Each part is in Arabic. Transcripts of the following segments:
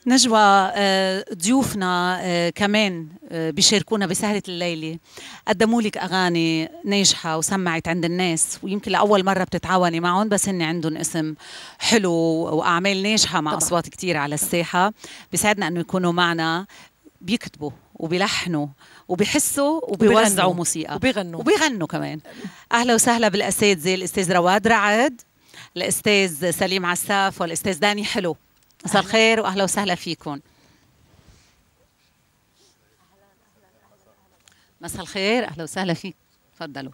نجوى، ضيوفنا كمان بيشاركونا بسهرة الليلة، قدموا لك أغاني ناجحة وسمعت عند الناس، ويمكن لأول مرة بتتعاوني معهم، بس هن عندهم اسم حلو وأعمال ناجحة مع طبعا. أصوات كتير على الساحة. بيسعدنا أنه يكونوا معنا، بيكتبوا وبيلحنوا وبيحسوا وبيوزعوا موسيقى وبيغنوا كمان. أهلا وسهلا بالأساتذة، الأستاذ رواد رعد، الأستاذ سليم عساف، والأستاذ داني حلو. مساء الخير واهلا وسهلا فيكم. مساء الخير، اهلا وسهلا فيك، تفضلوا.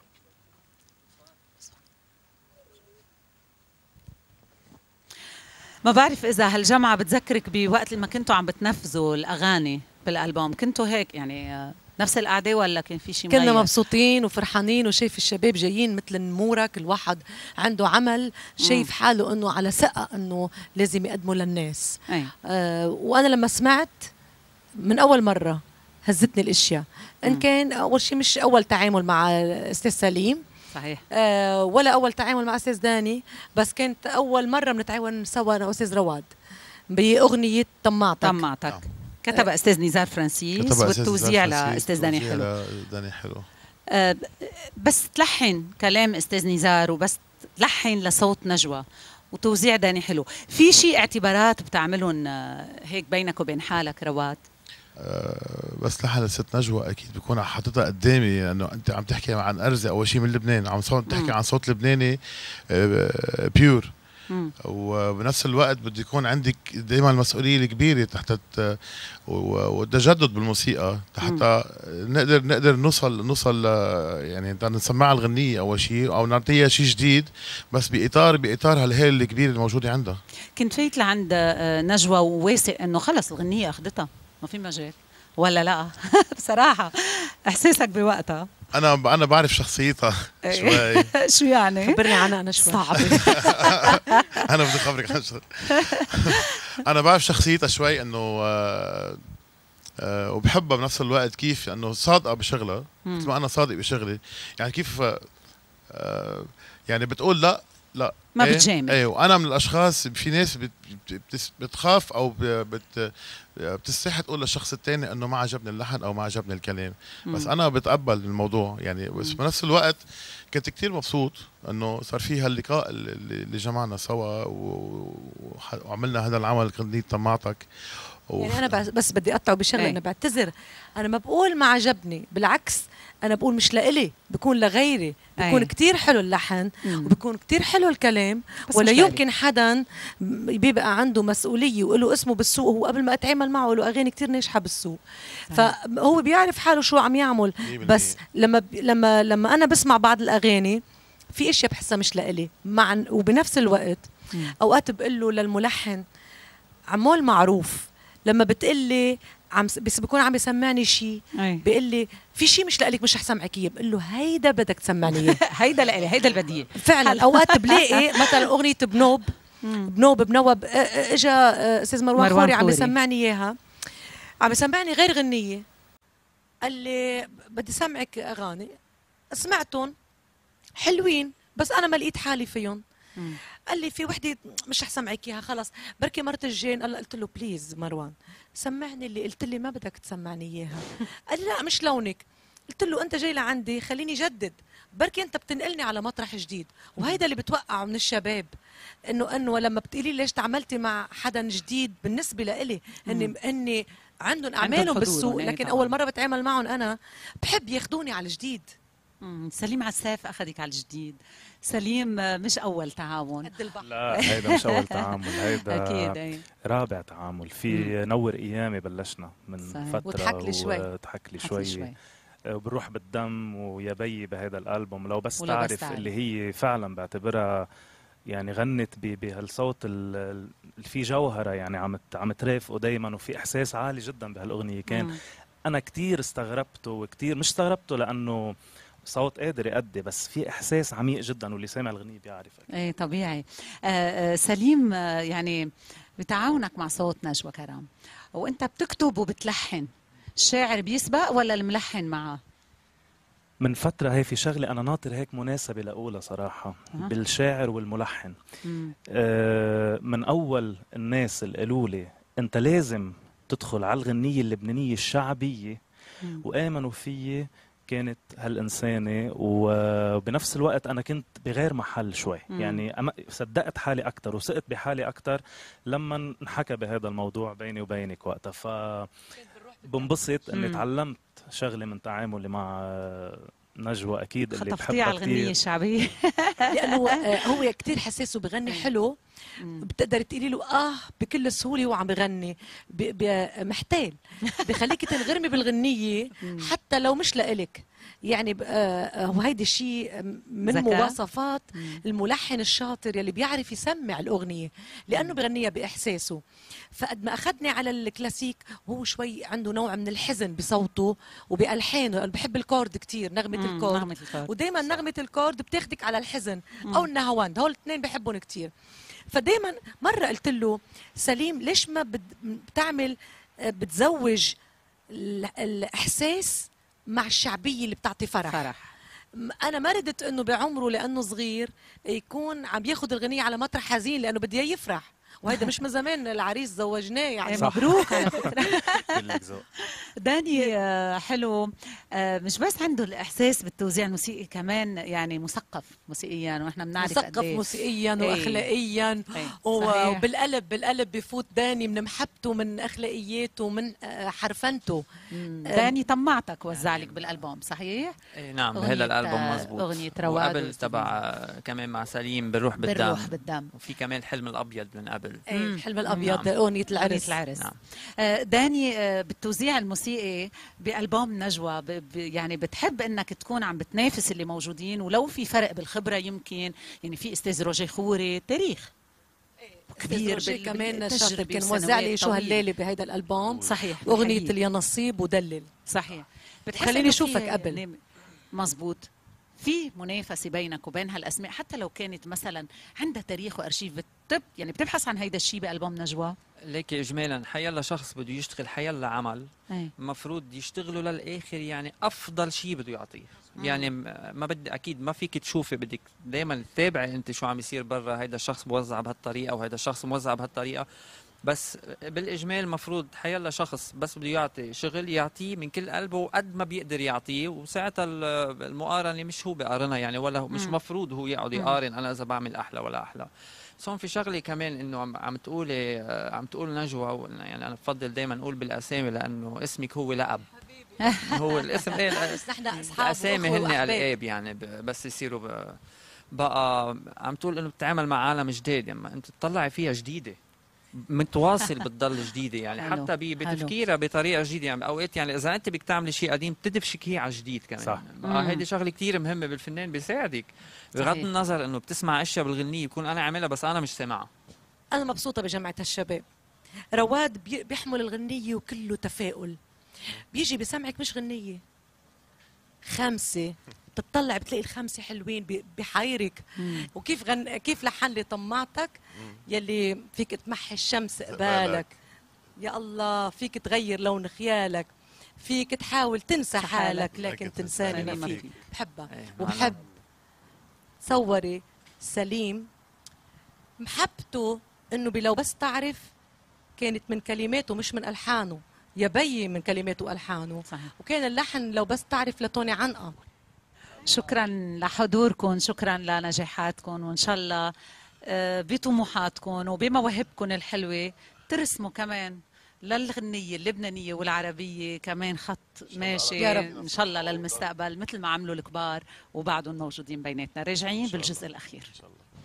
ما بعرف اذا هالجمعه بتذكرك بوقت لما كنتوا عم بتنفذوا الاغاني بالالبوم، كنتوا هيك يعني نفس القعده ولا كان في شيء مغير؟ كنا مبسوطين وفرحانين وشايف الشباب جايين مثل النمورة، كل واحد عنده عمل شايف حاله انه على ثقة انه لازم يقدمه للناس. وانا لما سمعت من اول مرة هزتني الاشياء، ان كان اول شيء مش اول تعامل مع استاذ سليم صحيح، ولا اول تعامل مع استاذ داني، بس كانت اول مرة بنتعاون سوا انا واستاذ رواد باغنية طماعتك. كتب استاذ نزار فرانسيس والتوزيع لاستاذ داني حلو. بس تلحن كلام استاذ نزار وبس تلحن لصوت نجوى وتوزيع داني حلو. في شيء اعتبارات بتعملهم هيك بينك وبين حالك رواد؟ بس لحن الست نجوى اكيد بكون حاططها قدامي، لانه انت عم تحكي عن ارزه اول شيء من لبنان، عم تحكي عن صوت لبناني بيور، وبنفس الوقت بده يكون عندك دائما المسؤوليه الكبيره تحت والتجدد بالموسيقى حتى نقدر نوصل يعني نسمعها الغنيه اول شيء او نعطيها شيء جديد، بس باطار هالهيل الكبير الموجوده عندها. كنت فايت لعند نجوى وواثق انه خلص الغنيه اخذتها ما في مجال ولا لا؟ بصراحه احساسك بوقتها؟ انا بعرف شخصيتها شوي. شو يعني؟ خبرني عنها انا شوي. صعبه. انا بدي اخبرك عن انا بعرف شخصيتها شوي، انه وبحبها بنفس الوقت، كيف انه صادقه بشغلها مثل ما انا صادق بشغلي، يعني كيف يعني بتقول لا ما بتجامل. ايه، وانا من الاشخاص، في ناس بتخاف او بتستحي تقول للشخص الثاني انه ما عجبني اللحن او ما عجبني الكلام، بس انا بتقبل الموضوع يعني. بس بنفس الوقت كنت كتير مبسوط انه صار في هاللقاء اللي جمعنا سوا وعملنا هذا العمل غنية طماعتك. يعني انا بس بدي اقطعه بشغله، انا بعتذر، انا ما بقول ما عجبني، بالعكس انا بقول مش لإلي، بكون لغيري، بكون كتير حلو اللحن وبكون كتير حلو الكلام، ولا يمكن حدا بيبقى عنده مسؤوليه وله اسمه بالسوق، هو قبل ما اتعامل معه له اغاني كتير ناجحه بالسوق، فهو بيعرف حاله شو عم يعمل. بس لما انا بسمع بعض الاغاني في اشياء بحسها مش لإلي، وبنفس الوقت اوقات بقول له للملحن عمول معروف، لما بتقلي بس بكون عم يسمعني شيء بيقول لي في شيء مش لك، مش رح سمعك اياه، بقول له هيدا بدك تسمعني اياه. هيدا لإلي، هيدا البديهي فعلا. اوقات بلاقي مثلا اغنيه بنوب اجى استاذ مروان خوري عم يسمعني اياها، عم يسمعني غير غنيه، قال لي بدي سمعك اغاني، سمعتهم حلوين بس انا ما لقيت حالي فيهم. قال لي في وحده مش رح سمعك اياها، خلص بركي مرت الجين. قلت له بليز مروان سمعني اللي قلت لي ما بدك تسمعني اياها. قال لي لا مش لونك. قلت له انت جاي لعندي خليني جدد، بركي انت بتنقلني على مطرح جديد، وهيدا اللي بتوقعه من الشباب، انه لما بتقولي ليش تعاملتي مع حدا جديد، بالنسبه لإلي اني عندهم اعمالهم بالسوق، لكن اول مره بتعامل معهم انا بحب ياخذوني على الجديد. سليم عساف اخذك على الجديد. سليم مش اول تعاون، لا هيدا مش اول تعامل، هيدا اكيد رابع تعامل. في نور ايامي بلشنا من فتره وتحك لي شوي وبروح بالدم ويا بي بهذا الالبوم، لو بس تعرف اللي هي فعلا بعتبرها يعني غنت بهالصوت اللي فيه جوهره، يعني عم ترافقه دائما، وفي احساس عالي جدا بهالاغنيه. كان انا كتير استغربته، وكتير مش استغربته لانه صوت قادر يأدي، بس في إحساس عميق جدا، واللي سامع الغنية بيعرف. ايه طبيعي. سليم، يعني بتعاونك مع صوت نجوى كرم وانت بتكتب وبتلحن، الشاعر بيسبق ولا الملحن معه؟ من فترة هي في شغلة أنا ناطر هيك مناسبة لأقولها صراحة بالشاعر والملحن. من أول الناس اللي قالوا لي انت لازم تدخل على الغنية اللبنانية الشعبية. وآمنوا فيي كانت هالإنسانة، وبنفس الوقت أنا كنت بغير محل شوي. يعني صدقت حالي أكتر وثقت بحالي أكتر لما انحكى بهذا الموضوع بيني وبينك وقتها. فبنبسط أني تعلمت شغلة من تعاملي مع نجوى. أكيد اللي بحبها على الغنية الشعبية لأنه هو كتير حساس وبغني حلو. بتقدر تقولي له بكل سهوله هو عم بغني محتال بخليك تنغرمي بالغنيه حتى لو مش لإلك. يعني وهيدي الشيء من مواصفات الملحن الشاطر يلي بيعرف يسمع الأغنية لأنه بغنيها بإحساسه. فقد ما أخذني على الكلاسيك وهو شوي عنده نوع من الحزن بصوته وبألحانه. أنا بحب الكورد كتير، نغمة الكورد، ودايما نغمة الكورد بتاخدك على الحزن أو النهواند، هول الاثنين بحبهم كتير. فدايما مرة قلت له سليم ليش ما بتعمل بتزوج الإحساس مع الشعبية اللي بتعطي فرح. أنا ما ردت إنه بعمره لأنه صغير يكون عم ياخد الغنية على مطرح حزين لأنه بدي يفرح، وهيدا مش من زمان العريس زوجناه يعني. مبروك على فكرة. داني حلو، مش بس عنده الإحساس بالتوزيع الموسيقي، كمان يعني مثقف موسيقيا، واحنا بنعرف مثقف موسيقيا وأخلاقيا وبالقلب بفوت داني من محبته من أخلاقياته ومن حرفنته. داني طمعتك وزع لك بالألبوم صحيح؟ نعم هذا الألبوم مزبوط. أغنية رواد وقبل تبع كمان مع سليم بالروح بالدم. وفي كمان الحلم الأبيض من قبل. الحلم الأبيض أغنية العرس. نعم. داني بالتوزيع الموسيقي بألبوم نجوى يعني بتحب انك تكون عم بتنافس اللي موجودين، ولو في فرق بالخبرة يمكن، يعني في استاذ روجي خوري تاريخ كبير كمان شاطر، كان موزع لي شو هالليلة بهيدا الألبوم. صحيح. أغنية اليا نصيب ودلل. صحيح. خليني أشوفك قبل. مزبوط. في منافسة بينك وبين هالأسماء حتى لو كانت مثلا عندها تاريخ وأرشيف، يعني بتبحث عن هيدا الشيء بألبوم نجوى؟ ليك إجمالا حيلا شخص بده يشتغل حيلا عمل المفروض يشتغله للآخر، يعني أفضل شيء بده يعطيه. يعني ما بدي أكيد ما فيك تشوفي، بدك دايما تتابعي أنت شو عم يصير برا، هيدا الشخص موزع بهالطريقة وهيدا الشخص موزع بهالطريقة. بس بالإجمال المفروض حيلا شخص بس بده يعطي شغل يعطيه من كل قلبه وقد ما بيقدر يعطيه، وساعتها المقارنة مش هو بيقارنها يعني، ولا مش مفروض هو يقعد يقارن أنا إذا بعمل أحلى ولا أحلى. بس هون في شغلة كمان إنه عم تقول نجوى، يعني أنا بفضل دايما أقول بالأسامي لأنه اسمك هو لقب. هو الاسم الأسامي هن ألقاب يعني، بس يصيروا بقى عم تقول إنه بتتعامل مع عالم جديد، يعني أنت تطلعي فيها جديدة متواصل بتضل جديده يعني. حتى بتفكيرها بطريقه جديده يعني. اوقات يعني اذا انت بدك تعملي شيء قديم بتدفشك هي على جديد كمان. صح. هيدي شغله كثير مهمه بالفنان، بيساعدك بغض النظر انه بتسمع اشياء بالغنيه بكون انا عاملها بس انا مش سامعها. انا مبسوطه بجمعه الشباب. رواد بيحمل الغنيه وكله تفاؤل، بيجي بسمعك مش غنيه خمسه، بتطلع بتلاقي الخمسه حلوين، بحيرك. وكيف كيف لحن لي طمعتك يلي فيك تمحي الشمس قبالك، يا الله فيك تغير لون خيالك، فيك تحاول تنسى حالك لكن تنساني ما فيك. بحبها وبحب صوري سليم محبته انه بلو بس تعرف كانت من كلماته مش من الحانه، يا بي من كلماته والحانه. صحيح. وكان اللحن لو بس تعرف لتوني عنقه. شكرا لحضوركم، شكرا لنجاحاتكم، وان شاء الله بطموحاتكم وبمواهبكم الحلوه ترسموا كمان للغنيه اللبنانيه والعربيه كمان خط ماشي يا رب ان شاء الله للمستقبل، مثل ما عملوا الكبار وبعدهم موجودين بيناتنا. راجعين بالجزء الاخير.